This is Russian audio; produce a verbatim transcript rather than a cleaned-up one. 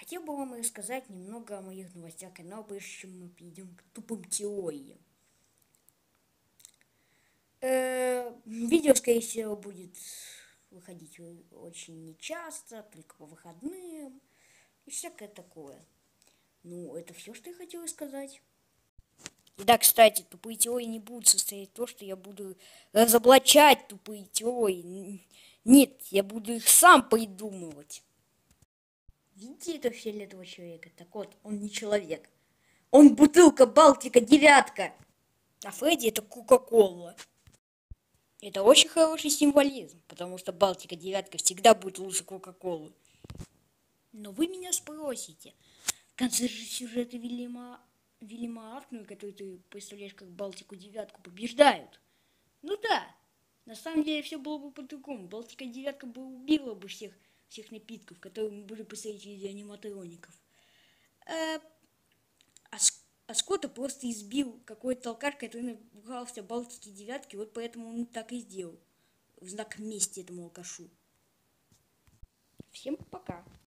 хотел бы вам рассказать немного о моих новостях канала, прежде чем мы перейдем к тупым теориям. Э, видео, скорее всего, будет выходить очень нечасто, только по выходным и всякое такое. Ну, это все, что я хотела сказать. И да, кстати, тупые теории не будут состоять в том, что я буду разоблачать тупые теории. Нет, я буду их сам придумывать. Видите это фиолетового человека? Так вот, он не человек. Он бутылка Балтика девятка. А Фредди это Кока-Кола. Это очень хороший символизм, потому что Балтика девятка всегда будет лучше Кока-Колы. Но вы меня спросите, в конце же сюжета Вильяма, Вильяма Аркнера, который ты представляешь как Балтику девятку, побеждают. Ну да, на самом деле все было бы по-другому. Балтика девятка бы убила бы всех, всех напитков, которые мы были представить в виде аниматроников. Э, а, а Скотта просто избил какой-то алкаш, который набрался Балтики девятки, вот поэтому он так и сделал. В знак мести этому алкашу. Всем пока.